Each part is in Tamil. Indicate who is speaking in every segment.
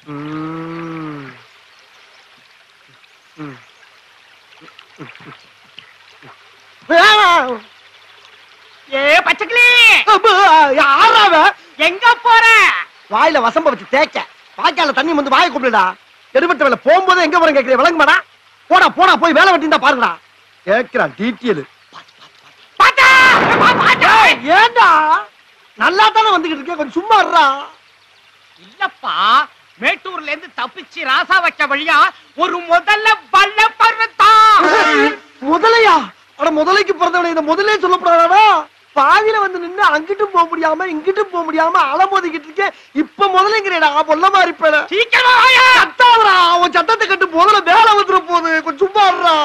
Speaker 1: ஏ பச்சைக்கிளி,
Speaker 2: யாராவ?
Speaker 1: எங்க போற?
Speaker 2: வாயில வசம்ப வச்சு தேய்க்க, வாய்க்கால தண்ணி வந்து வாயை கூப்பிடுடா. எடுபட்ட வேலை போகும்போது எங்க போறேன் கேட்கிறேன், விளங்குமாடா? போடா போடா, போய் வேலை வெட்டிந்தா பாருங்கடா. கேட்கிறான் டீட்டியல். ஏண்டா நல்லா தானே வந்துகிட்டு இருக்கேன், கொஞ்சம் சும்மா இருடா.
Speaker 1: இல்லப்பா, மேட்டூர்ல இருந்து தப்பிச்சு ராசா வச்ச வழியா ஒரு முதல்ல பல்ல பறந்தான்.
Speaker 2: முதலையா? அட முதலைக்கு பிறந்தவனை இந்த முதலே சொல்லப்படாதா? பாதியில வந்து நின்று அங்கிட்டும் போக முடியாம இங்கிட்டும் போக முடியாம அலமோதிக்கிட்டு இருக்கேன். இப்ப முதலைங்கிறேடா, பொல்ல மாதிரி பேர.
Speaker 1: சீக்கிரமா வாயா.
Speaker 2: சத்தாவரா, அவன் சட்டத்தை கட்டு முதல்ல வேலை வந்துட போகுது, கொஞ்சம் சும்மா இருடா.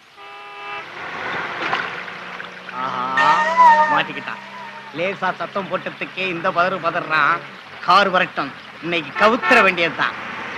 Speaker 1: மாட்டிக்கிட்டான். லேசா சத்தம் போட்டதுக்கே இந்த பதறான். கார் வரட்டும், இன்னைக்கு கவுத்துற வேண்டியதுதான்.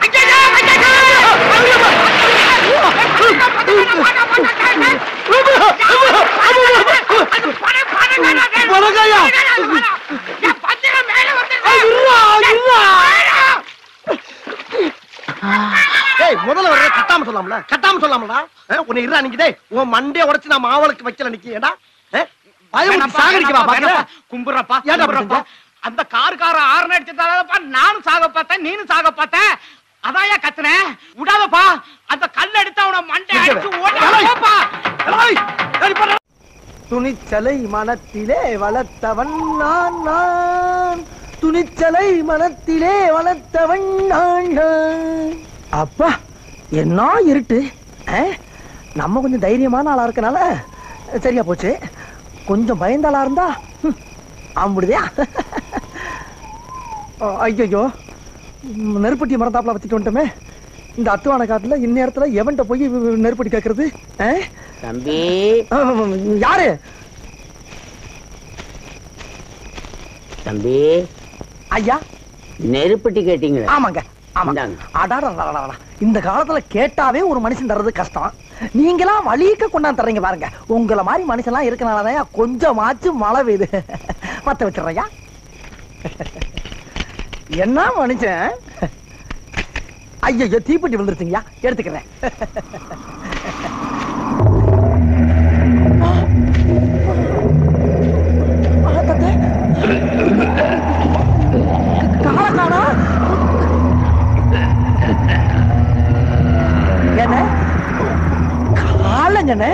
Speaker 2: முதல்ல வர கட்டாம சொல்லாமல, கட்டாம சொல்லாமடா. உன்னை இருடா நிக்கிட்டே, உன் மண்டைய உடைச்சு நான் மாவளுக்கு வைக்கல நிக்கேடா.
Speaker 1: கும்புறப்பா, அந்த காருக்கார ஆறு அடிச்சதாலப்பா நானும் சாக பார்த்தேன், நீனும் சாக பார்த்தேன். அதாயா கத்துனேன், விடாதப்பா. அந்த கல் எடுத்து அவன மண்டை அடிச்சு ஓடப்பா.
Speaker 2: துணிச்சலை மனத்திலே வளர்த்தவன் நான் நான், துணிச்சலை மனத்திலே வளர்த்தவன் நான் நான். அப்பா என்ன இருட்டு. நம்ம கொஞ்சம் தைரியமான ஆளா இருக்கனால சரியா போச்சு. கொஞ்சம் பயந்தாளா இருந்தா ஆம்பிடுதியா? ஐயோ, நெருப்பட்டி மரத்தாப்புல வச்சுட்டு வந்துட்டோமே. இந்த அத்துவான காட்டுல இந்நேரத்துல எவன்ட்ட போய் நெருப்பட்டி கேட்கறது?
Speaker 3: தம்பி
Speaker 2: யாரு?
Speaker 3: தம்பி
Speaker 2: ஐயா,
Speaker 3: நெருப்பட்டி கேட்டீங்களா?
Speaker 2: ஆமாங்க. இந்த காலத்துல கேட்டாவே ஒரு மனுஷன் தர்றது கஷ்டம். நீங்களா வலிக்க கொண்டாந்து தர்றீங்க பாருங்க. உங்களை மாதிரி மனுஷன் எல்லாம் இருக்கனாலதான் கொஞ்சமாச்சும் மழை பெய்யுது. பத்த வச்சிடுறையா? என்ன மனுஷன்? ஐயோ, தீப்பெட்டி விழுந்துருச்சுங்கய்யா, எடுத்துக்கிறேன். காலக்கானா என்ன காலங்கண்ணே?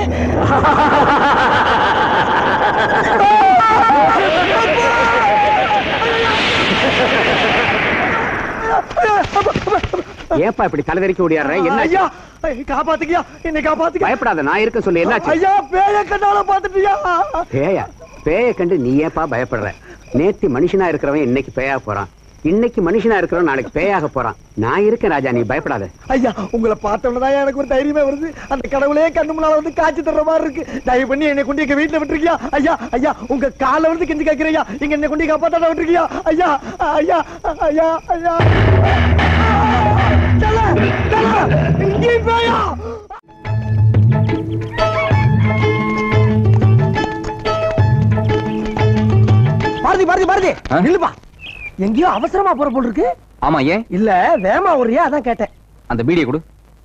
Speaker 3: ஏப்பா இப்படி தலைவரிக்க ஓடியாடுற? என்ன
Speaker 2: ஐயா, காப்பாத்துக்கியா, என்னை காப்பாத்துக்க.
Speaker 3: பயப்படாத, நான் இருக்க சொல்லு. என்னாச்சு?
Speaker 2: ஐயா, பேய கண்டால பாத்துட்டியா?
Speaker 3: பேயா? பேய கண்டு நீ ஏப்பா பயப்படுற? நேத்து மனுஷனா இருக்கிறவன் இன்னைக்கு பேயா போறான், இன்னைக்கு மனுஷனா இருக்கிறவன் நாளைக்கு பேயாக போறான். நான் இருக்கேன் ராஜா, நீ பயப்படாத.
Speaker 2: ஐயா, உங்களை பார்த்தவனதான் எனக்கு ஒரு தைரியமே வருது. அந்த கடவுளே கண்ணு முன்னால வந்து காட்சி தர்ற மாதிரி இருக்கு. தயவு பண்ணி என்னை கொண்டு எங்க வீட்டுல விட்டுருக்கியா? ஐயா ஐயா, உங்க கால வந்து கெஞ்சி கேட்கிறியா, இங்க என்னை கொண்டு காப்பாத்தாட விட்டுருக்கியா? ஐயா ஐயா ஐயா ஐயா, இங்கே பேயா? பாரதி பாரதி பாரதி, நில்லுப்பா. எங்கேயோ அவசரமா போற போல் இருக்கு.
Speaker 3: ஆமா, ஏன்?
Speaker 2: இல்ல வேமா ஒரியா, அதான் கேட்டேன்.
Speaker 3: அந்த பீடியை கொடு.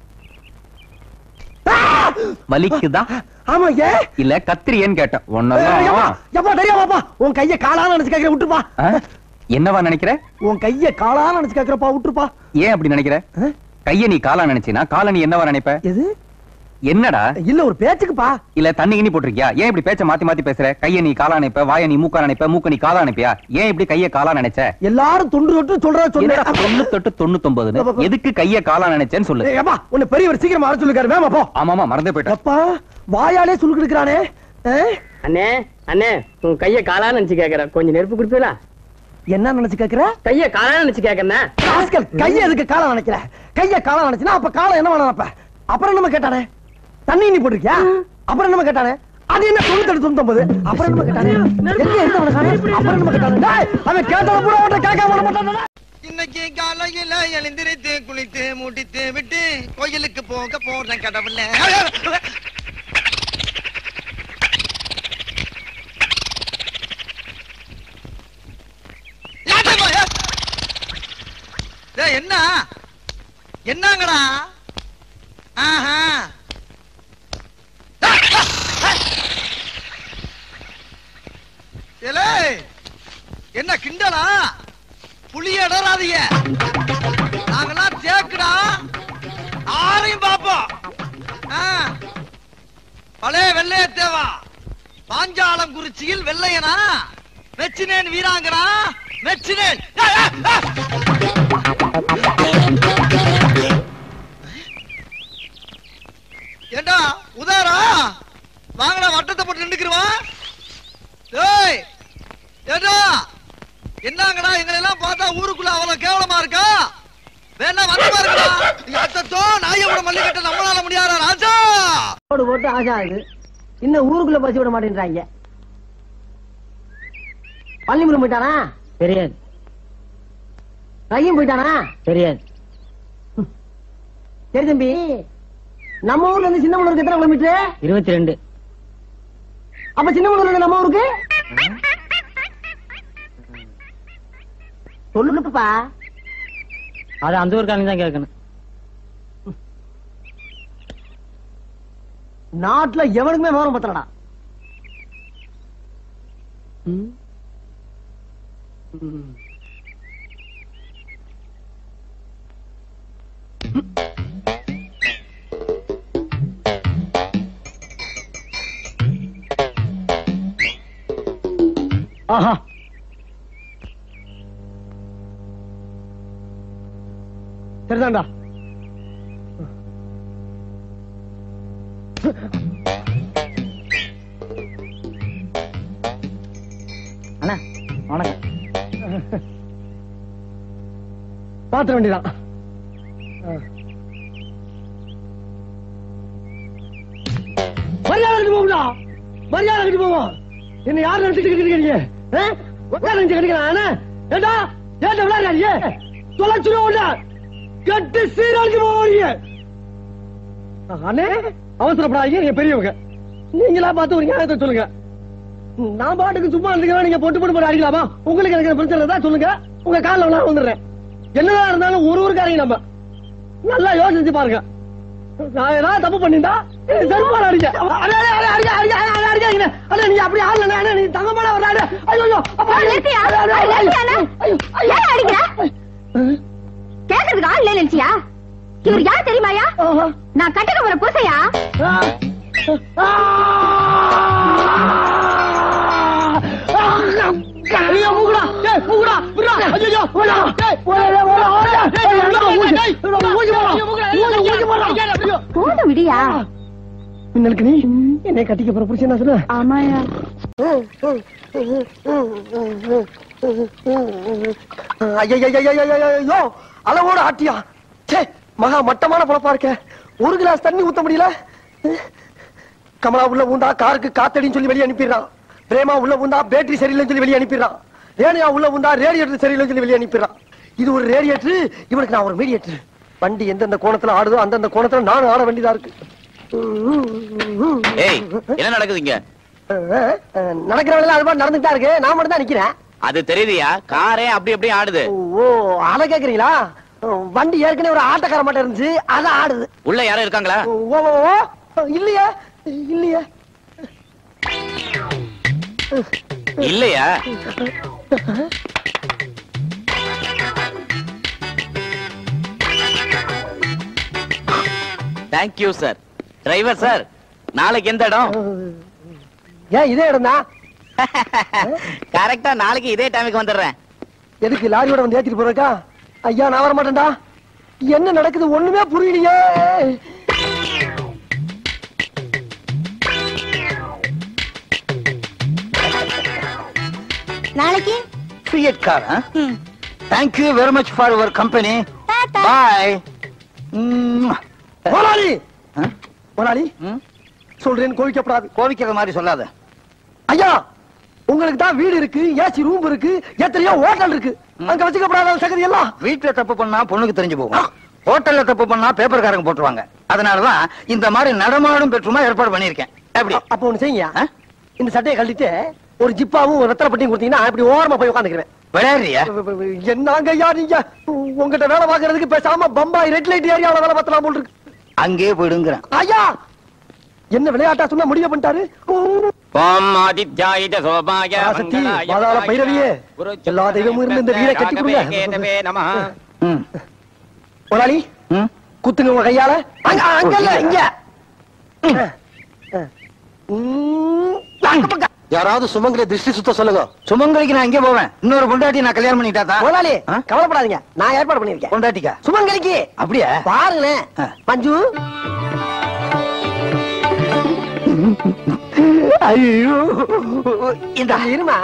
Speaker 3: வலிக்குதா?
Speaker 2: ஆமா, ஏன்?
Speaker 3: இல்ல கத்திரியேன்னு கேட்டேன்.
Speaker 2: தெரியாமாப்பா, உன் கைய காலான்னு நினைச்சு கேக்குற, விட்டுருப்பா.
Speaker 3: என்னவா நினைக்கிற?
Speaker 2: உன் கைய காலான்னு நினைச்சு கேக்குறப்பா, விட்டுருப்பா.
Speaker 3: ஏன் அப்படி நினைக்கிற? கைய நீ காலா நினைச்சினா கால நீ என்னவா நினைப்ப?
Speaker 2: எது?
Speaker 3: என்னடா?
Speaker 2: இல்ல ஒரு பேச்சுக்குப்பா.
Speaker 3: இல்ல தண்ணி கிண்ணி போட்டிருக்கியா? ஏன் இப்படி பேச்ச மாத்தி மாத்தி பேசுற? கைய நீ காலா நினைப்ப, வாய நீ மூக்கா நினைப்ப, மூக்க நீ காலா நினைப்பியா? ஏன் இப்படி கைய காலா நினைச்ச?
Speaker 2: எல்லாரும் தொண்டு தொட்டு சொல்றா சொன்னேன்.
Speaker 3: 99 எதுக்கு கைய காலா நினைச்சேன்னு சொல்லு.
Speaker 2: ஏப்பா, உன்னை பெரியவர் சீக்கிரம் வர சொல்லுக்காரு. வேமா போ.
Speaker 3: ஆமாமா, மறந்தே போயிட்டேன்.
Speaker 2: அப்பா, வாயாலே சுருக்கு எடுக்கறானே.
Speaker 4: அண்ணே அண்ணே, உன் கைய காலா நினைச்சு கேக்குற, கொஞ்சம் நெருப்பு குடுப்பீங்களா?
Speaker 2: என்ன நினைச்சு கேக்குற?
Speaker 4: கைய காலா நினைச்சு கேக்குறேன்.
Speaker 2: கைய எதுக்கு காலா நினைக்கிற? கைய காலா நினைச்சுனா அப்ப காலம் என்ன நினைப்ப? அப்புறம் என்ன கேட்டானே? தண்ணி நீ போட்டிருக்கியா? அப்புறம் என்ன கேட்டானே? அது என்ன 99? அப்புறம் என்ன கேட்டானே? எங்க இருந்தவன காணே? அப்புறம் என்ன கேட்டானே? டேய், அவன் கேட்டத பூரா ஓட்ட கேட்காம வர மாட்டானே.
Speaker 5: இன்னைக்கு காலையில எழுந்திருத்து குளித்து முடித்து விட்டு கோயிலுக்கு போக போறேன் கடவுளே. என்ன என்னங்கடா? ஆஹா. என்ன கிண்டலா? புளிய இடறாதீங்க. நாங்கெல்லாம் தேக்குடா. ஆரையும் பாப்போம். பழைய வெள்ளைய தேவா பாஞ்சாலம் குறிச்சியில் வெள்ளையனா மெச்சினேன் வீராங்கனா மெச்சினேன். ஏண்டா உதாரா வாங்கடா வட்டத்தை போட்டு நின்னுக்குருவான். ஏய் ஏண்டா என்னங்கடா எங்களை எல்லாம் பார்த்தா ஊருக்குள்ள அவ்வளவு கேவலமா இருக்கா? வேணா வந்து பாருங்கடா. நீங்க அத்தத்தோ நாயோட மல்லிகட்ட நம்மளால முடியாதா ராஜா?
Speaker 2: போடு போட்டு ஆசா இது இன்னும் ஊருக்குள்ள பசி விட மாட்டேன்றாங்க. பள்ளிமுறை போயிட்டானா? தெரியாது. கையும் போயிட்டானா? தெரியாது. சரி தம்பி, நம்ம ஊர்ல இருந்து சின்னமனூருக்கு எத்தனை கிலோமீட்டர்? 22. அப்ப சின்னமனூர்ல இருந்து நம்ம ஊருக்கு சொல்லுப்பா. அது அந்த ஊருக்காரங்க தான் கேட்கணும். நாட்டுல எவனுக்குமே விவரம் பத்தலடா. ஆஹா, சரிதான்டா. அண்ணா வணக்கம். பாத்திர வேண்டியதான். மரியாதை போகுதா? மரியாதை போவோம். என்ன யார் நினைச்சிட்டு இருக்கீங்க? அவசரப்படாதீங்க, பெரியவங்க. நீங்களா பார்த்து ஒரு நியாயத்தை சொல்லுங்க. நான் பாட்டுக்கு சும்மா இருந்துக்கிறேன். நீங்க பொட்டு போட்டு அடிக்கலாமா? உங்களுக்கு எனக்கு பிரச்சனை தான் சொல்லுங்க. உங்க காலில் வந்துடுறேன். என்னதான் இருந்தாலும் ஒரு ஊருக்காரங்க நம்ம நல்லா யோசிச்சு பாருங்க. நான் ஏதாவது தப்பு பண்ணிட்டா செருப்பால அடிக்க. நீ அப்படி ஆடல, நீ தங்கமான ஒரு ஆடு. ஐயோ
Speaker 6: கேக்குறதுக்கு ஆள் இல்ல நினைச்சியா? இவர் யார் தெரியுமாயா? நான் கட்டுக்க போற பூசையா? போதும் விடியா.
Speaker 2: நீ என்னை கட்டிக்க போற புருஷன் சொல்லு.
Speaker 6: ஆமாயா.
Speaker 2: ஐயோ அளவோட ஆட்டியா. மகா மட்டமான பொழப்பா இருக்க. ஒரு கிளாஸ் தண்ணி ஊத்த முடியல. கமலா உள்ள பூந்தா காருக்கு காத்தடின்னு சொல்லி வெளியே அனுப்பிடுறான். பிரேமா உள்ள பூந்தா பேட்டரி சரியில்லைன்னு சொல்லி வெளியே அனுப்பிடுறான். ரேணியா உள்ள பூந்தா ரேடியேட்டர் சரியில்லைன்னு சொல்லி வெளியே அனுப்பிடுறான். இது ஒரு ரேடியேட்டர், இவனுக்கு நான் ஒரு மீடியேட்டர். வண்டி எந்தெந்த கோணத்துல ஆடுதோ அந்தந்த கோணத்துல நானும் ஆட வேண்டியதா இருக்கு.
Speaker 7: என்ன நடக்குதுங்க?
Speaker 2: நடக்கிறவங்க அது மாதிரி நடந்துட்டு தான் இருக்கு. நான் மட்டும் தான் நிக்கிறேன்.
Speaker 7: அது தெரியுதியா? காரே அப்படி அப்படி ஆடுது.
Speaker 2: ஓ, அத கேக்குறீங்களா? வண்டி ஏற்கனவே ஒரு ஆட்டக்கார மாட்ட இருந்துச்சு, அத ஆடுது.
Speaker 7: உள்ள யாரும் இருக்காங்களா?
Speaker 2: ஓ இல்லையா? இல்லையா?
Speaker 7: இல்லையா? Thank you sir. டிரைவர் சார், நாளைக்கு எந்த இடம்?
Speaker 2: ஏன் இதே இடம் தான்?
Speaker 7: கரெக்டா நாளைக்கு இதே டைமுக்கு வந்துடுறேன்.
Speaker 2: எதுக்கு லாரியோட வந்து ஏத்திட்டு போறக்கா? ஐயா நான் வர மாட்டேன்டா. என்ன நடக்குது ஒண்ணுமே புரியலையே.
Speaker 6: நாளைக்கு
Speaker 2: Fiat car, huh? Thank you very much for your company. Bye. முதலாளி, முதலாளி சொல்றேன், கோவிக்கப்படாது.
Speaker 3: கோவிக்கிற மாதிரி சொல்லாத.
Speaker 2: ஐயா, உங்களுக்கு தான் வீடு இருக்கு, ஏசி ரூம் இருக்கு, எத்தனையோ ஹோட்டல் இருக்கு. அங்க வச்சுக்கப்படாத சகதி எல்லாம்.
Speaker 3: வீட்டுல தப்பு பண்ணா பொண்ணுக்கு தெரிஞ்சு போகும். ஹோட்டல்ல தப்பு பண்ணா பேப்பர்காரங்க போட்டுருவாங்க. அதனாலதான் இந்த மாதிரி நடமாடும் பெட்ரூமா ஏற்பாடு பண்ணிருக்கேன். எப்படி?
Speaker 2: அப்ப ஒண்ணு செய்யுங்க, இந்த சட்டையை கழட்டிட்டு ஒரு ஜிப்பாவும் ஒரு வெத்தலை பட்டியும் கொடுத்தீங்கன்னா இப்படி ஓரமா போய் உட்காந்துக்கிறேன்.
Speaker 3: விளையாடுறியா?
Speaker 2: என்னங்க ஐயா நீங்க உங்ககிட்ட வேலை பார்க்கறதுக்கு பேசாம பம்பாய் ரெட் லைட் ஏரியாவுல வேலை பார்த்தலாம் போல் இருக்கு.
Speaker 3: அங்கே போயிடுங்கிறேன்.
Speaker 2: ஐயா என்ன விளையாட்டா சொன்னா முடிவு பண்ணிட்டாரு. பைரவியே எல்லா தெய்வமும் இருந்து இந்த வீரை கட்டி கொடுங்க. முதலாளி குத்துங்க உங்க கையால. அங்க இல்ல இங்க.
Speaker 3: யாராவது சுமங்கலி திருஷ்டி சுத்த சொல்லுங்க. சுமங்கலிக்கு நான் இங்கே போவேன். இன்னொரு பொண்டாட்டி நான் கல்யாணம் பண்ணிட்டா.
Speaker 2: முதலாளி கவலைப்படாதீங்க, நான் ஏற்பாடு பண்ணிருக்கேன்.
Speaker 3: பொண்டாட்டிக்கா?
Speaker 2: சுமங்கலிக்கு.
Speaker 3: அப்படியா?
Speaker 2: பாருங்களேன் மஞ்சு. ஐயோ இந்த இருமா.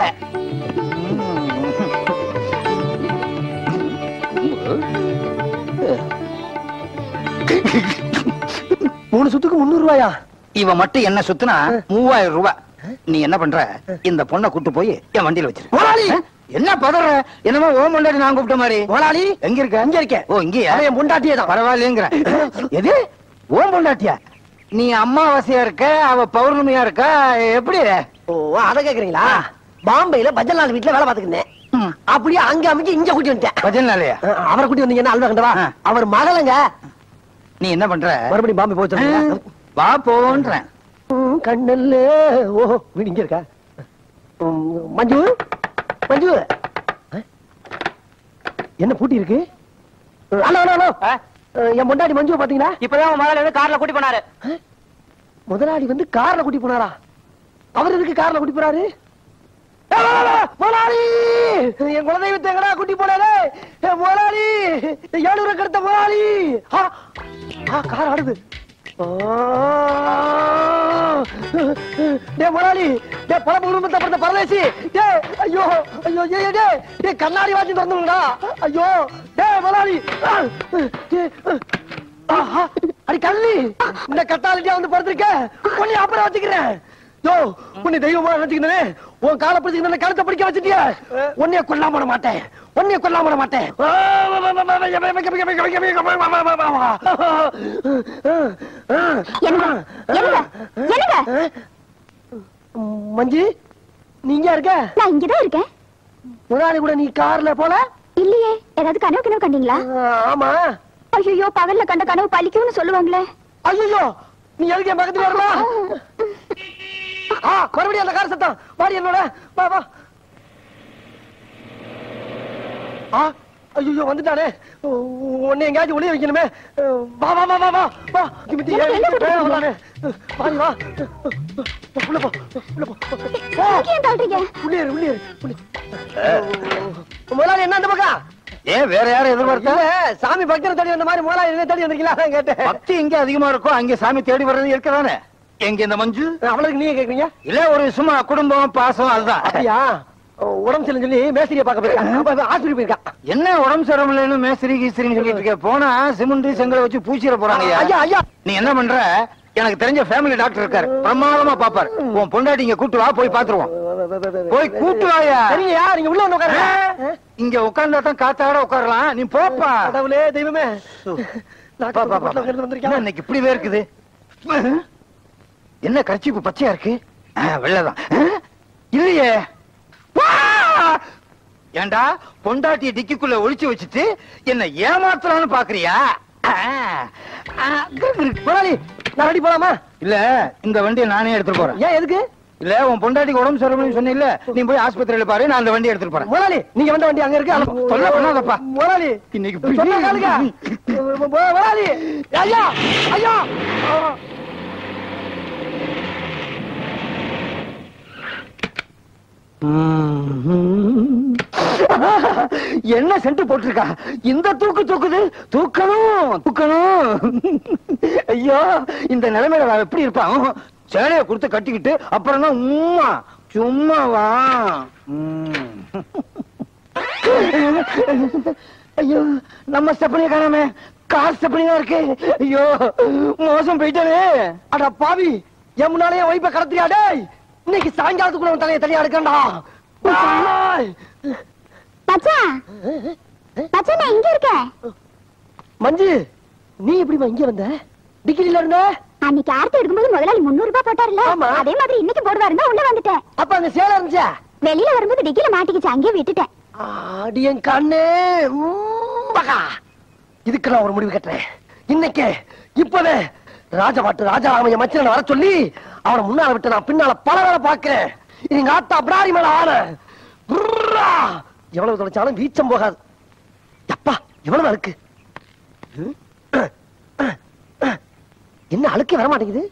Speaker 2: மூணு சுத்துக்கு 300 ரூபாயா?
Speaker 3: இவ மட்டும் என்ன சுத்துனா 3000 ரூபாய். நீ என்ன பண்ற, இந்த பொண்ணை கூட்டு போய் என் வண்டியில வச்சிரு.
Speaker 2: முதலாளி
Speaker 3: என்ன பதற? என்னமோ ஓம் பொண்டாட்டி நான் கூப்பிட்ட மாதிரி.
Speaker 2: முதலாளி
Speaker 3: எங்க இருக்க?
Speaker 2: இங்க இருக்கேன்.
Speaker 3: ஓ இங்கயா?
Speaker 2: என் பொண்டாட்டியே தான்.
Speaker 3: பரவாயில்லைங்கிற. எது ஓம் பொண்டாட்டியா? நீ அமாவாசையா இருக்க, அவ பௌர்ணமியா இருக்கா, எப்படி?
Speaker 2: ஓ அத கேக்குறீங்களா? பாம்பேல பஜன்லால் வீட்டுல வேலை பாத்துக்கிட்டேன். அப்படியே அங்க அமைக்க இங்க கூட்டி வந்துட்டேன்.
Speaker 3: பஜன்லாலையா?
Speaker 2: அவரை கூட்டி வந்தீங்கன்னா அல்வா கண்டவா அவர் மகளங்க.
Speaker 3: நீ என்ன பண்ற?
Speaker 2: மறுபடியும் பாம்பே போச்சு.
Speaker 3: வா போன்றேன்.
Speaker 2: கண்ணல்ல. ஓஹோ வீடு இங்க இருக்கா? மஞ்சு மஞ்சு என்ன பூட்டி இருக்கு? ஹலோ ஹலோ ஹலோ, என் பொண்டாட்டி மஞ்சுவை பாத்தீங்களா?
Speaker 7: இப்பதான் முதல்ல வந்து கார்ல கூட்டி போனாரு.
Speaker 2: முதலாளி வந்து கார்ல கூட்டி போனாரா? அவர் எதுக்கு கார்ல கூட்டி போறாரு? முதலாளி என் குலதெய்வத்தை எங்கடா கூட்டி போனாரு? முதலாளி 700 கடத்த முதலாளி. கார் ஆடுது. முதலாளி பல குடும்பத்தை பிறந்த பரதேசி. ஐயோ ஐயோ டே கண்ணாடி வாட்சி திறந்துடா. ஐயோ டே முதலாளி. அடி கள்ளி, இந்த கட்டாலிட்டியா வந்து படுத்திருக்க. உன்னை அப்புறம் வச்சுக்கிறேன். யோ உன்னை தெய்வமா நினைச்சுக்கிறேன். உன் காலை பிடிச்சிக்கிற கழுத்தை பிடிக்க வச்சுட்டிய. உன்னைய கொல்லாம விட மாட்டேன். உன்னைய கொல்லாம விட மாட்டேன். மஞ்சி நீங்க இருக்க?
Speaker 6: நான் இங்கதான் இருக்கேன்.
Speaker 2: முன்னாடி கூட நீ கார்ல போல
Speaker 6: இல்லையே. ஏதாவது கனவு கனவு கண்டீங்களா?
Speaker 2: ஆமா.
Speaker 6: ஐயோ பகல்ல கண்ட கனவு பழிக்கும்னு சொல்லுவாங்களே.
Speaker 2: ஐயோ நீ எதுக்கு என் பக்கத்துல வரல? மறுபடியும் அந்த கார் சத்தம். வாடி என்னோட. வா வா. ஐயோ வந்துட்டானே. உன்னை எங்கேயாச்சும் ஒளிய வைக்கணுமே. வா வா வா வா வா வா. வாடி வா. உள்ள போ உள்ள போ. உள்ளே உள்ளே. முதலாளி என்ன அந்த பக்கம்?
Speaker 3: ஏன் வேற யாரும் எதிர்பார்த்தா?
Speaker 2: சாமி பக்தரை தேடி வந்த மாதிரி முதலாளி என்ன தேடி வந்திருக்கீங்களா கேட்டேன்.
Speaker 3: பக்தி எங்க அதிகமா இருக்கும் அங்க சாமி தேடி வர்றது இருக்கதானே. எங்க இந்த மஞ்சு?
Speaker 2: அவளுக்கு நீங்க கேக்குறீங்க?
Speaker 3: இல்ல ஒரு சும்மா குடும்பம் பாசம் அதுதான்.
Speaker 2: அப்படியா? உடம்பு சரியில்லைன்னு சொல்லி மேஸ்திரியை பார்க்க போயிருக்காங்க. ஆஸ்பத்திரி போயிருக்கான்.
Speaker 3: என்ன உடம்பு சரியில்லைன்னு மேஸ்திரி கீஸ்திரின்னு சொல்லிட்டு இருக்க? போனா சிமெண்ட் செங்கலை வச்சு பூச்சிட போறாங்க.
Speaker 2: ஐயா ஐயா
Speaker 3: நீ என்ன பண்ற? எனக்கு தெரிஞ்ச ஃபேமிலி டாக்டர் இருக்காரு, பிரமாதமா பாப்பாரு. உன் பொண்டாட்டி இங்க கூட்டு வா, போய் பாத்துருவோம். போய் கூட்டு வாயா.
Speaker 2: சரியா நீங்க உள்ள வந்து உட்காருங்க.
Speaker 3: இங்க உட்கார்ந்தா தான் காத்தாட உட்காரலாம். நீ போப்பா.
Speaker 2: கடவுளே தெய்வமே.
Speaker 3: இன்னைக்கு இப்படிவே இருக்குது. என்ன கர்ச்சீப்பு பச்சையா இருக்கு? வெள்ளதான் இல்லையே. ஏண்டா பொண்டாட்டிய டிக்கிக்குள்ள ஒளிச்சு வச்சுட்டு என்ன ஏமாத்தலாம்னு பாக்குறியா?
Speaker 2: நான் ரெடி போலாமா?
Speaker 3: இல்ல இந்த வண்டியை நானே எடுத்துட்டு போறேன்.
Speaker 2: ஏன் எதுக்கு?
Speaker 3: இல்ல உன் பொண்டாட்டிக்கு உடம்பு சரியில்லைன்னு சொன்ன, நீ போய் ஆஸ்பத்திரியில பாரு, நான் அந்த வண்டி எடுத்துட்டு போறேன்.
Speaker 2: முதலாளி நீங்க வந்த வண்டி அங்க இருக்கு.
Speaker 3: சொல்ல பண்ணாதப்பா.
Speaker 2: முதலாளி
Speaker 3: இன்னைக்கு
Speaker 2: சொன்னா கேளுங்க. முதலாளி ஐயா ஐயா. என்ன சென்ட் போட்டிருக்கா? இந்த தூக்கு தூக்குது. தூக்கணும் தூக்கணும். ஐயோ இந்த நிலைமையில அவன் எப்படி இருப்பான்? சேலையை கொடுத்து கட்டிக்கிட்டு அப்புறம் தான் உம்மா சும்மாவா? ஐயோ நம்ம ஸ்டெப்பனிய காணாமே. கார் ஸ்டெப்பனியா இருக்கு. ஐயோ மோசம் போயிட்டானே. அட பாவி, என் முன்னாலே வைப்ப கடத்தியா? டேய் இன்னைக்கு சாயங்காலத்துக்குள்ள தலையை தனியா எடுக்கண்டா. மஞ்சு நீ எப்படிமா இங்க வந்த? டிகிரில இருந்த?
Speaker 6: அன்னைக்கு ஆர்த்தி எடுக்கும்போது முதலாளி 300 ரூபாய் போட்டாருல்ல, அதே மாதிரி இன்னைக்கு போடுவாருன்னா உள்ள வந்துட்டேன்.
Speaker 2: அப்ப அங்க சேலை இருந்துச்சா?
Speaker 6: வெளியில வரும்போது டிக்கில மாட்டிக்கிச்சு, அங்கே விட்டுட்டேன்.
Speaker 2: அடியன் கண்ணே இதுக்கு நான் ஒரு முடிவு கட்டுறேன். இன்னைக்கு இப்பவே ராஜாராமைய மச்சனை வர சொல்லி அவனை முன்னால விட்டு நான் பின்னால பல வேலை பாக்குறேன். எங்க ஆத்தா பிராரி மேல ஆன எவ்வளவு தொலைச்சாலும் வீச்சம் போகாது. அப்பா எவ்வளவு அழுக்கு. என்ன அழுக்கே வர மாட்டேங்குது.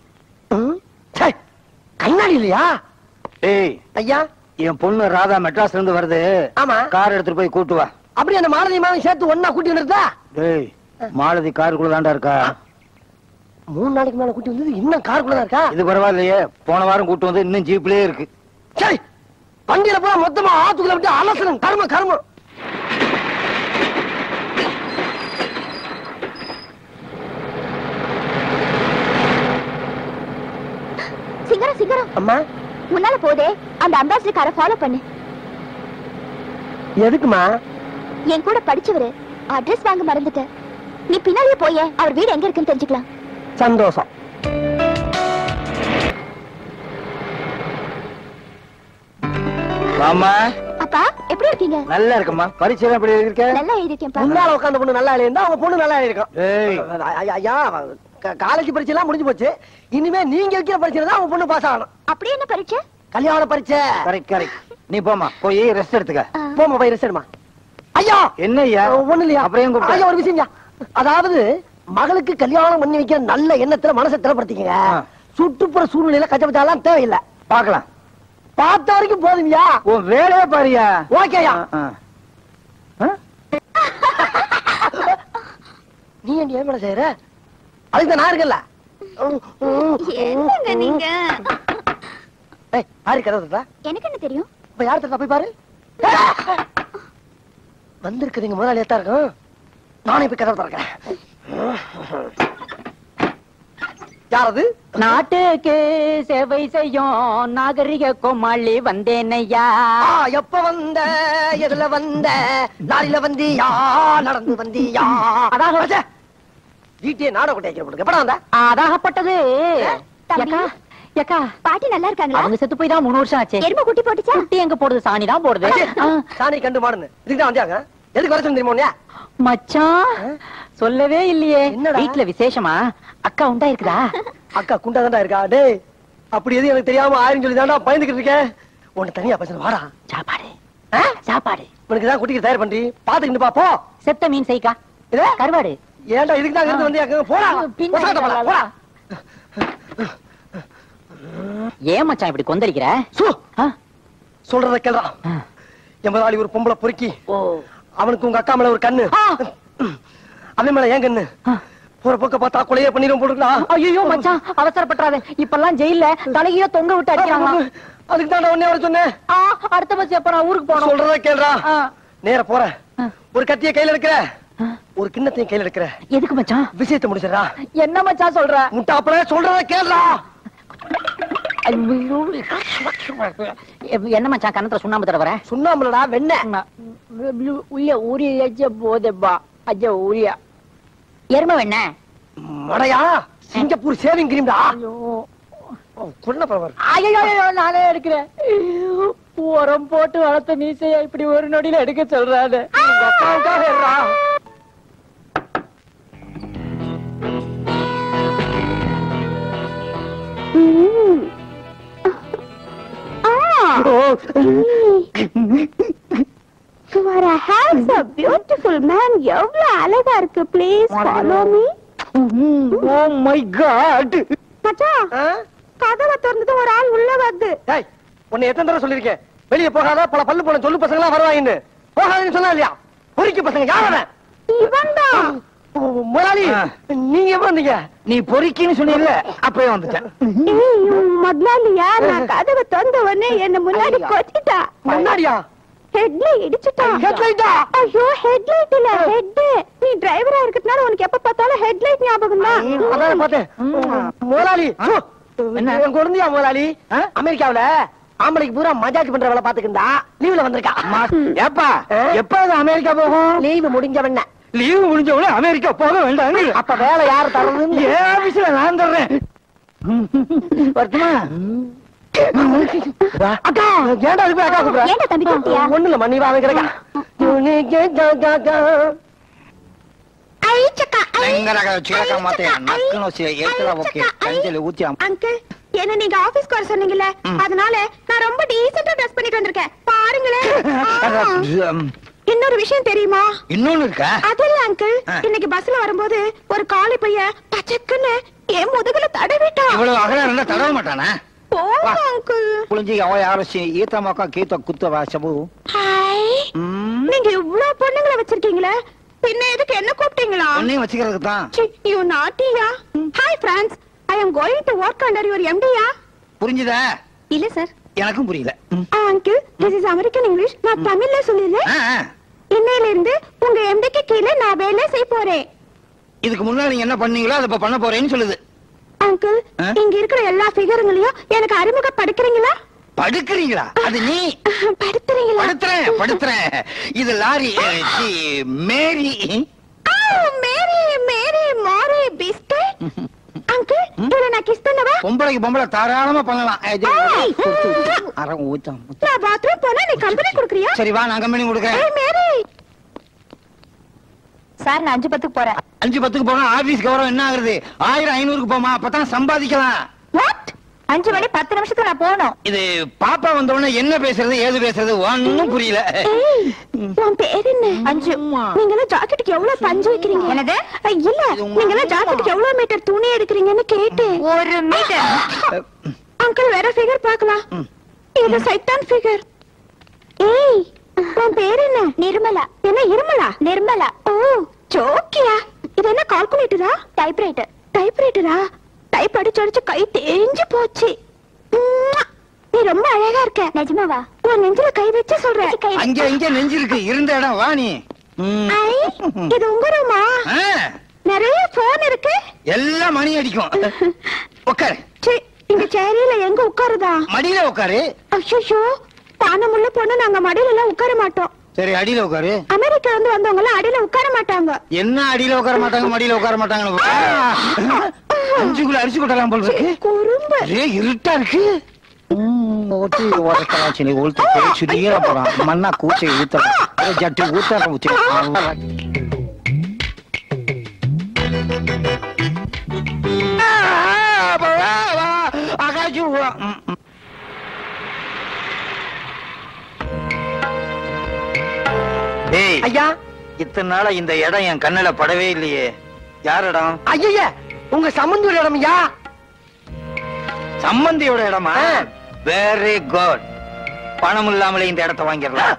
Speaker 2: கண்ணாடி இல்லையா?
Speaker 8: ஏய்
Speaker 2: ஐயா,
Speaker 8: என் பொண்ணு ராதா மெட்ராஸ்ல இருந்து வருது.
Speaker 2: ஆமா,
Speaker 8: கார் எடுத்துட்டு போய் கூட்டு வா.
Speaker 2: அப்படி அந்த மாலதி மாவும் சேர்த்து ஒன்னா கூட்டி வந்துருதா?
Speaker 8: டேய், மாலதி காருக்குள்ள தாண்டா இருக்கா.
Speaker 2: 3 நாளைக்கு மேல கூட்டி வந்தது இன்னும் காருக்குள்ளதான் இருக்கா?
Speaker 8: இது பரவாயில்லையே, போன வாரம் கூட்டு வந்து இன்னும் ஜீப்லயே இருக்கு.
Speaker 2: சரி, வண்டியில போய் மொத்தமா ஆத்துக்குள்ள விட்டு அலசனம். கர்மம்.
Speaker 6: சிங்கரம்
Speaker 2: அம்மா,
Speaker 6: முன்னால போதே அந்த அம்பாசிடர் காரை ஃபாலோ பண்ணு.
Speaker 2: எதுக்குமா?
Speaker 6: என் கூட படிச்சவரு அட்ரஸ் வாங்க மறந்துட்ட. நீ பின்னாடியே போய அவர் வீடு எங்க இருக்குன்னு தெரிஞ்சுக்கலாம்.
Speaker 2: சந்தோஷம்.
Speaker 8: மாமா,
Speaker 6: அப்பா எப்படி இருக்கீங்க?
Speaker 8: நல்லா இருக்கம்மா. பரீட்சை எப்படி இருக்க?
Speaker 6: நல்லா எழுதிருக்கேன்ப்பா.
Speaker 2: முன்னால உட்கார்ந்த பொண்ணு நல்லா இல்லையா? அவங்க பொண்ணு நல்லா இருக்கும்.
Speaker 8: ஏய்,
Speaker 2: ஐயா, காலேஜ் பரீட்சை எல்லாம் முடிஞ்சு போச்சு. இனிமே நீங்க வைக்கிற பரீட்சையில தான் அவங்க பொண்ணு பாஸ் ஆகணும்.
Speaker 6: அப்படி என்ன பரீட்சை?
Speaker 2: கல்யாண பரீட்சை.
Speaker 8: கரெக்ட். நீ போமா, போய் ரெஸ்ட் எடுத்துக்க.
Speaker 2: போமா, போய் ரெஸ்ட் எடுமா. ஐயா,
Speaker 8: என்ன ஐயா?
Speaker 2: ஒண்ணு இல்லையா?
Speaker 8: அப்புறம்
Speaker 2: ஐயா, ஒரு விஷயம். அதாவது மகளுக்கு கல்யாணம் பண்ணி வைக்கிற நல்ல எண்ணத்துல மனசை திறப்படுத்திக்கங்க. சுற்றுப்புற சூழ்நிலையில கச்சபச்சாலாம் தேவையில்லை.
Speaker 8: பாக்கலாம்.
Speaker 2: பார்த்த வரைக்கும் போதுமியா?
Speaker 8: உன் வேலையே பாரியா.
Speaker 2: ஓகேயா? நீ ஏன் மேல செய்யற? அதுக்கு நான் இருக்கல.
Speaker 6: என்னங்க நீங்க?
Speaker 2: யாரு கதவு?
Speaker 6: எனக்கு என்ன தெரியும்?
Speaker 2: இப்ப யார் தட்டா போய் பாரு. வந்திருக்குதுங்க முதலாளி எத்தா இருக்கும். நானே போய் கதவு திறக்கிறேன். யாரது?
Speaker 9: நாட்டுக்கு சேவை செய்யும் நாகரிக கோமாளி வந்தேனையா.
Speaker 2: எப்ப வந்த? எதுல வந்த? லாரில வந்தியா? நடந்து வந்தியா?
Speaker 9: அதாக
Speaker 2: வீட்டையே நாடகம் கொட்டை எப்படா வந்த?
Speaker 9: அதாகப்பட்டது.
Speaker 6: பாட்டி நல்லா இருக்காங்களா?
Speaker 9: அவங்க செத்து போய் தான் 3 வருஷம் ஆச்சு.
Speaker 6: எருமை குட்டி போட்டுச்சா?
Speaker 9: குட்டி எங்க போடுது? சாணி தான் போடுது.
Speaker 2: சாணி கண்டு மாடுன்னு இதுக்குதான் வந்தாங்க. எதுக்கு வர சொல்லி தெரியுமா?
Speaker 9: மச்சான் சொல்லவே இல்லையே.
Speaker 2: என்னடா
Speaker 9: வீட்டுல விசேஷமா? அக்கா உண்டா இருக்குதா?
Speaker 2: அக்கா குண்டா தாண்டா இருக்கா? டேய், அப்படி எது எனக்கு தெரியாம ஆயிரம் சொல்லி தாண்டா பயந்துகிட்டு இருக்கேன். உன்னை தனியா பேசணும். வாடா.
Speaker 9: சாப்பாடு
Speaker 2: உனக்கு தான் குட்டிக்கு தயார் பண்ணி பாத்துக்கிட்டு பா. போ.
Speaker 9: செத்த மீன் செய்க்கா. கருவாடு.
Speaker 2: ஏன்டா இதுக்கு தான் இருந்து வந்தியா? போடா.
Speaker 9: ஏன் மச்சான் இப்படி கொந்தளிக்கிற?
Speaker 2: சொல்றத கேளா. எம்பதாளி ஒரு பொம்பளை பொறுக்கி. அவனுக்கு உங்க அக்கா மேல ஒரு கண்ணு, அவன் மேல ஏன் கண்ணு? போற பக்க பார்த்தா கொலையே பண்ணிரும் போடுறா.
Speaker 9: ஐயோ மச்சான், அவசரப்பட்டாதே. இப்பெல்லாம் ஜெயில தலையில தொங்க விட்டு அடிக்கிறாங்க.
Speaker 2: அதுக்கு தான் உடனே வர சொன்னேன்.
Speaker 9: அடுத்த பஸ் எப்ப நான் ஊருக்கு போறோம்?
Speaker 2: சொல்றத கேளுடா. நேர போற. ஒரு கத்திய கையில எடுக்கிற, ஒரு கிண்ணத்தையும் கையில எடுக்கிற.
Speaker 9: எதுக்கு மச்சான்?
Speaker 2: விஷயத்தை முடிச்சிடா.
Speaker 9: என்ன மச்சான் சொல்ற?
Speaker 2: முட்டாப்பல சொல்றத கேளுடா.
Speaker 9: என்ன மச்சான் கண்ணத்துல சுண்ணாம்பு தடவற?
Speaker 2: சுண்ணாம்புலடா, வெண்ணெய்.
Speaker 9: உள்ள ஊரிய ஏச்ச போதேப்பா. ஐயா ஊரியா எருமை வெண்ணெய்.
Speaker 2: மடையா, சிங்கப்பூர் சேவிங் கிரீம்டா.
Speaker 9: நானே எடுக்கிறேன். உரம் போட்டு வளர்த்த மீசையா இப்படி ஒரு நொடியில எடுக்க சொல்றாரு.
Speaker 6: You are a handsome, beautiful man. எவ்வளவு அழகா இருக்கு. Please follow me.
Speaker 9: Oh my God.
Speaker 6: மச்சான், கதவை திறந்தது ஒரு ஆள் உள்ள வந்து.
Speaker 2: டேய், உன்னை எத்தனை தடவை சொல்லிருக்கேன், வெளிய போகாத, பல பல்லு போன சொல்லு பசங்க எல்லாம் வருவாங்கன்னு. போகாதன்னு சொன்னா இல்லையா? பொறுக்கி பசங்க யாரவன்?
Speaker 6: இவன்தான்.
Speaker 2: முதலாளி, நீங்க எப்ப வந்தீங்க?
Speaker 8: நீ பொறுக்கின்னு சொன்னீல்ல, அப்பவே வந்துட்டேன்.
Speaker 6: முதலாளியா? நான் கதவை திறந்த உடனே என்ன முன்னாடி கொத்திட்டா.
Speaker 2: முன்னாடியா?
Speaker 6: ஹெட்ல இடிச்சுட்டா.
Speaker 2: ஹெட்லைட்டா?
Speaker 6: ஐயோ, ஹெட்லைட் இல்ல, ஹெட். நீ டிரைவரா இருக்கிறதுனால உனக்கு எப்ப பார்த்தாலும் ஹெட்லைட் ஞாபகம் தான்.
Speaker 2: அதான் பார்த்தேன். முதலாளி, என்ன குழந்தையா முதலாளி? அமெரிக்காவுல ஆம்பளைக்கு பூரா மஜாஜ் பண்ற வேலை பாத்துக்கிட்டா லீவ்ல வந்திருக்கா.
Speaker 8: ஏப்பா, எப்ப அமெரிக்கா போகும்?
Speaker 2: லீவு முடிஞ்சவன.
Speaker 8: லீவு முடிஞ்சவன அமெரிக்கா போக வேண்டாம்.
Speaker 2: அப்ப வேலை யாரு தரணும்?
Speaker 8: ஏன் ஆபீஸ்ல நான் தர்றேன். வருத்தமா?
Speaker 2: அக்கா ஏன்டா அதுக்கு அக்கா கூப்பிடுற?
Speaker 6: ஏன்டா தம்பி கூப்பிட்டியா?
Speaker 2: ஒண்ணு இல்ல மணி வாங்கறக்கா.
Speaker 6: ஐ சக்கா ஐ
Speaker 8: எங்கடா சிலக்க மாட்டேன் நக்கணும் சில ஏத்தல ஓகே கஞ்சல ஊத்தி
Speaker 6: அங்கிள் என்ன நீங்க ஆபீஸ்க்கு வர சொன்னீங்கல அதனால நான் ரொம்ப டீசென்ட்டா ட்ரெஸ் பண்ணிட்டு வந்திருக்கேன் பாருங்களே. இன்னொரு விஷயம் தெரியுமா?
Speaker 8: இன்னொன்னு இருக்கா?
Speaker 6: அதல்ல அங்கிள் இன்னைக்கு பஸ்ல வரும்போது ஒரு காளி பையன் பச்சக்குன்னு என் முதுகுல தடவிட்டான்.
Speaker 8: இவ்வளவு அகல இருந்தா தடவ மாட்டானா?
Speaker 6: போங்க அங்கிள்.
Speaker 8: புளிஞ்சி அவ யாரசி ஈத்தமாக்கா கீத்த குத்த வாசபு.
Speaker 6: ஹாய் நீங்க இவ்வளவு பொண்ணுங்களை வச்சிருக்கீங்களே பின்ன எதுக்கு என்ன கூப்பிட்டீங்களா?
Speaker 8: உன்னையும் வச்சுக்கிறதுக்கு தான்.
Speaker 6: யூ நாட்டியா? Hi friends I am going to work under your MDயா?
Speaker 8: புரிஞ்சுதா?
Speaker 6: இல்ல சார்
Speaker 8: எனக்கும் புரியல.
Speaker 6: Uncle this is American English. நான் தமிழ்ல சொல்லிடுறேன். இன்னையில இருந்து உங்க MDக்கு கீழே நான் வேலை செய்ய போறேன்.
Speaker 8: இதுக்கு முன்னாடி நீங்க என்ன பண்ணீங்களோ அதை இப்ப பண்ண போறேன்னு சொல்லுது.
Speaker 6: அங்கிள் இங்க இருக்கிற எல்லா ஃபிகருங்களையும் எனக்கு அறிமுகப்படுத்துறீங்களா?
Speaker 8: படுக்கிறீங்களா? அது நீ
Speaker 6: படுத்துறீங்களா?
Speaker 8: படுத்துறேன். இது லாரி மேரி.
Speaker 6: மேரி மேரி மாரி பிஸ்கட். அங்கிள் இவள நான் கிஸ் பண்ணவா?
Speaker 8: பொம்பளைக்கு பொம்பளை தாராளமா பண்ணலாம். அரை ஊத்தம்.
Speaker 6: நான் பாத்ரூம் போனா நீ கம்பெனி கொடுக்கறியா?
Speaker 8: சரி வா நான் கம்பெனி கொடுக்கறேன்.
Speaker 6: ஏய் மேரி சார் நான் 5:10க்கு போறேன்.
Speaker 8: 5:10க்கு போனா ஆபீஸ் கவரம் என்ன ஆகுது? 1500க்கு போமா அப்பதான் சம்பாதிக்கலாம்.
Speaker 6: வாட்? 5 மணி 10 நிமிஷத்துக்கு நான் போணும்.
Speaker 8: இது பாப்பா வந்த உடனே என்ன பேசுறது ஏது பேசுறது ஒண்ணும் புரியல.
Speaker 6: உன் பேர் என்ன? அஞ்சு. நீங்க ஜாக்கெட்டுக்கு எவ்வளவு பஞ்சு வைக்கிறீங்க? என்னது? இல்ல நீங்க ஜாக்கெட்டுக்கு எவ்வளவு மீட்டர் துணி எடுக்கிறீங்கன்னு கேட்டேன். 1 மீட்டர். அங்கிள் வேற ஃபிகர் பார்க்கலாம். இது சைத்தான் ஃபிகர். ஏய் உன் பேர் என்ன? நிர்மலா. என்ன இருமலா? நிர்மலா. ஓ ஜோக்கியா. இது என்ன கால்குலேட்டரா? டைப்ரைட்டர். டைப்ரைட்டரா? டைப் அடிச்சு கை தேஞ்சு போச்சு. நீ ரொம்ப அழகா இருக்க. நிஜமாவா? உன் நெஞ்சில கை வச்சு சொல்றேன்.
Speaker 8: அங்க நெஞ்சு இருக்கு இருந்த இடம் வா நீ.
Speaker 6: இது உங்க ரூமா? நிறைய போன் இருக்கு.
Speaker 8: எல்லாம் மணி அடிக்கும். உட்காரு.
Speaker 6: இந்த சேரியில எங்க உட்காருதா?
Speaker 8: மடியில உட்காரு.
Speaker 6: ஐயோ பானமுள்ள பொண்ணு நாங்க மடியில எல்லாம் உட்கார மாட்டோம்.
Speaker 8: சரி அடியில உட்காரு.
Speaker 6: அமெரிக்கா வந்து வந்தவங்க எல்லாம் அடியில உட்கார மாட்டாங்க.
Speaker 8: என்ன அடியில உட்கார மாட்டாங்க மடியில உட்கார மாட்டாங்க? 5 கிலோ அரிசி கொட்டலாம் போல இருக்கு.
Speaker 6: குறும்பு.
Speaker 8: இருட்டா இருக்கு. ஓட்டி ஓட்டலாம் சரி ஓல்ட் பேச்சு நீரா போறான். மண்ணா கூச்சை ஊத்தலாம். ஜட்டி ஊத்தற ஊத்தி. ஆகாஜு டேய்
Speaker 2: ஐயா
Speaker 8: இத்தனை நாளா இந்த இடம் என் கண்ணுல படவே இல்லையே. யார் இடம்?
Speaker 2: ஐயா உங்க சம்பந்தியோட இடம்யா.
Speaker 8: சம்பந்தியோட இடமா? Very good. பணம் இல்லாமலே இந்த இடத்தை வாங்கிடலாம்.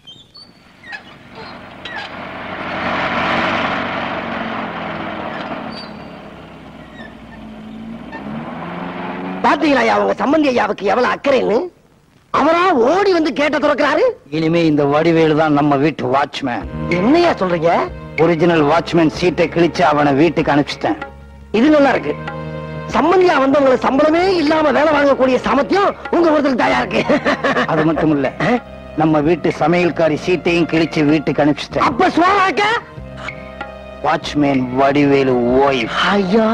Speaker 2: பாத்தீங்களா உங்க சம்பந்தி ஐயாவுக்கு எவ்வளவு அக்கறைன்னு? அவரா ஓடி வந்து கேட்ட துறக்கிறாரு.
Speaker 8: இனிமே இந்த வடிவேலு தான் நம்ம வீட்டு வாட்ச்மேன்.
Speaker 2: என்னையா சொல்றீங்க?
Speaker 8: ஒரிஜினல் வாட்ச்மேன் சீட்டை கிழிச்சு அவனை வீட்டுக்கு அனுப்பிச்சிட்டேன்.
Speaker 2: இது நல்லா இருக்கு. சம்பந்தியா வந்தவங்களை சம்பளமே இல்லாம வேலை வாங்கக்கூடிய சாமர்த்தியம் உங்க ஒருத்தருக்கு தயார் இருக்கு.
Speaker 8: அது மட்டும் இல்ல நம்ம வீட்டு சமையல்காரி சீட்டையும் கிழிச்சு வீட்டுக்கு அனுப்பிச்சிட்டேன்.
Speaker 2: அப்ப சோழாக்க
Speaker 8: வாட்ச்மேன் வடிவேலு ஓய்வு.
Speaker 2: ஐயா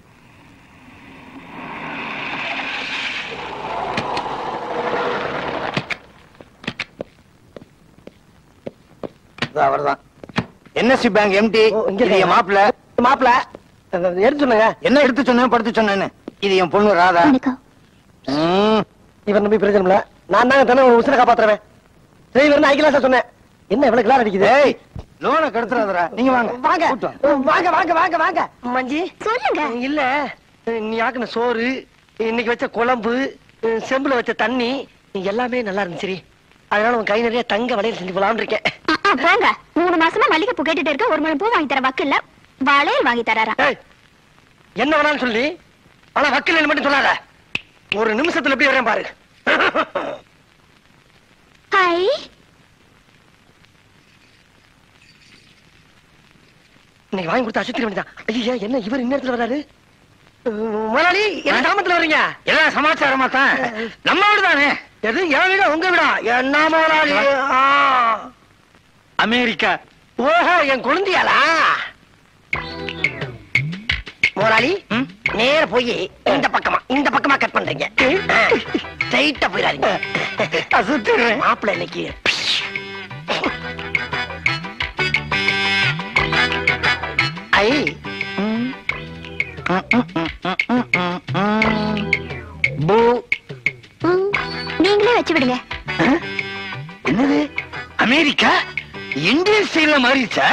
Speaker 8: அவர்தான் என்எஸ்சி பேங்க் எம்டி. மாப்பிள்ள
Speaker 2: மாப்பிள்ள எடுத்து சொன்னங்க.
Speaker 8: என்ன எடுத்து சொன்ன படுத்து சொன்னேன்னு. இது என் பொண்ணு ராதா.
Speaker 2: இவர் நம்பி பிரச்சனை இல்ல. நான் தாங்க தானே ஒரு உசுரை காப்பாத்துறேன். சரி இவர் ஐக்கியலா சொன்னேன். என்ன இவ்வளவு கிளார் அடிக்குது?
Speaker 8: லோனை கெடுத்துறாதரா. நீங்க வாங்க
Speaker 2: வாங்க வாங்க வாங்க வாங்க வாங்க. மஞ்சி
Speaker 6: சொல்லுங்க.
Speaker 2: இல்ல நீ ஆக்குன சோறு, இன்னைக்கு வச்ச குழம்பு, செம்புல வச்ச தண்ணி எல்லாமே நல்லா இருந்துச்சு. அதனால உன் கை நிறைய தங்க வளையல் செஞ்சு போலான்னு இருக்கேன்.
Speaker 6: போங்க. 3 மாசமா மல்லிகை பூ கேட்டுட்டு இருக்க. 1 முழம் பூ வாங்கி தர வக்கல்ல வளையல் வாங்கி தராரா?
Speaker 2: என்ன வேணாலும் சொல்லி ஆனா வக்கல் மட்டும் சொல்லாத. ஒரு நிமிஷத்துல எப்படி வரேன் பாரு.
Speaker 6: ஹாய்
Speaker 2: இன்னைக்கு வாங்கி கொடுத்த அசுத்திர வேண்டியதான். ஐயா என்ன இவர் இந்நேரத்துல வராரு? முதலாளி என்ன கிராமத்துல வர்றீங்க?
Speaker 8: எல்லாம் சமாச்சாரமா தான். நம்ம வீடு தானே.
Speaker 2: எது என் வீடா உங்க வீடா? என்ன முதலாளி?
Speaker 8: அமெரிக்கா.
Speaker 2: ஓஹோ என் குழந்தையாளா? முதலாளி நேர போய் இந்த பக்கமா கட் பண்றீங்க. ஸ்ட்ரைட்டா போயிடாதீங்க. சுத்துறேன் மாப்பிள்ள இன்னைக்கு. ஐ பூ
Speaker 6: நீங்களே வச்சு விடுங்க.
Speaker 2: என்னது அமெரிக்கா இந்தியன் ஸ்டைல்ல மாறிடுச்சா?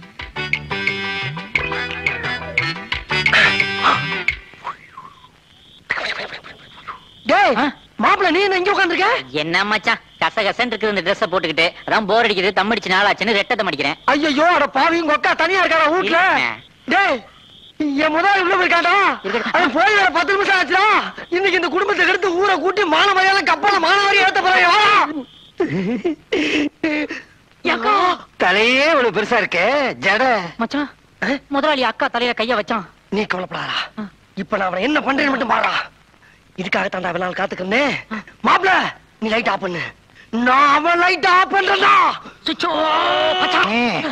Speaker 2: டேய் மாப்பிள்ள நீ இங்க உட்கார்ந்திருக்க?
Speaker 9: என்ன மச்சான் கசகசன்னு இருக்குது இந்த ட்ரெஸ் போட்டுக்கிட்டு அதான் போர் அடிக்குது தம்மடிச்சு நாளாச்சுன்னு ரெட்டத்தை மடிக்கிறேன்.
Speaker 2: ஐயோ அட பாவி உங்க அக்கா தனியா இருக்காடா வீட்ல. டேய் என் முதலாளி உள்ள போயிருக்காடா. அவன் போய் வர 10 நிமிஷம் ஆச்சுடா. இன்னைக்கு இந்த குடும்பத்தை எடுத்து ஊரை கூட்டி மான மரியாதை கப்பல மானவரி ஏத்த போறாங்க. வா தலையே இவ்வளவு பெருசா இருக்கே ஜட.
Speaker 9: மச்சான் முதலாளி அக்கா தலையில கைய வச்சான்.
Speaker 2: நீ கவலைப்படாதா. இப்ப நான் அவனை என்ன பண்றேன்னு மட்டும் பாரா. இதுக்காகத்தான் அவன் நாள் காத்துக்கிறேன். மாப்பிள்ள நீ லைட் ஆஃப் பண்ணு. நான் அவன் லைட் ஆஃப் பண்றேன்டா. சுச்சோ மச்சான்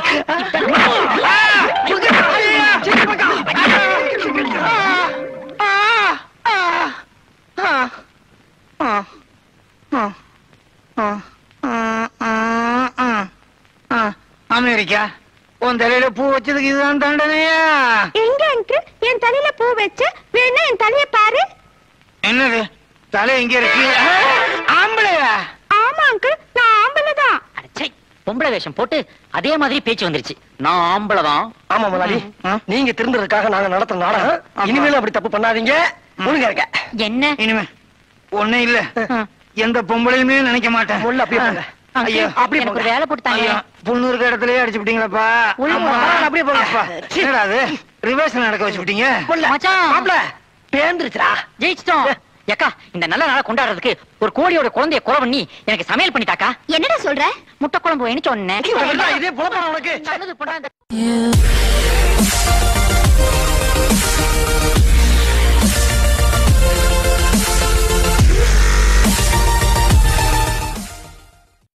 Speaker 8: அமெரிக்கா உன் தலையில பூ வச்சதுக்கு இதுதான் தண்டனையா?
Speaker 6: எங்க அங்கிள் என் தலையில பூ வச்சு வேணா என் தலைய பாரு.
Speaker 8: என்னது தலை எங்க இருக்கு? ஆம்பளையா?
Speaker 6: ஆமா அங்கிள் நான் ஆம்பளைதான்.
Speaker 9: அடச்சை பொம்பளை வேஷம் போட்டு அதே மாதிரி பேச்சு வந்துருச்சு. நான் ஆம்பளைதான்.
Speaker 2: ஆமா முதலாளி நீங்க திருந்துறதுக்காக நாங்க நடத்துற நாடகம். இனிமேலும் அப்படி தப்பு பண்ணாதீங்க. ஒழுங்கா இருக்க.
Speaker 9: என்ன
Speaker 8: இனிமே ஒண்ணு இல்ல எந்த பொம்பளையுமே நினைக்க மாட்டேன்.
Speaker 2: உள்ள அப்படியே போங்க.
Speaker 9: ஐயோ அப்படி எனக்கு ஒரு வேலை போட்டுட்டாங்க.
Speaker 8: புண்ணூருக்கு இடத்துலயே அடிச்சு விட்டீங்களப்பா.
Speaker 2: அப்படியே போங்க.
Speaker 8: என்னடா அது ரிவர்ஸ் நடக்க வச்சு விட்டீங்க.
Speaker 9: மச்சான்
Speaker 2: மாப்பிள்ள பேந்துருச்சுடா.
Speaker 9: ஜெயிச்சிட்டோம். ஏக்கா இந்த நல்ல நாளை கொண்டாடுறதுக்கு ஒரு கோழியோட குழந்தைய கொலை பண்ணி எனக்கு சமையல் பண்ணிட்டாக்கா.
Speaker 6: என்னடா சொல்ற?
Speaker 9: முட்டை குழம்பு வேணும் சொன்னேன்.
Speaker 2: இதே புலப்பட உனக்கு
Speaker 9: நல்லது பண்ணா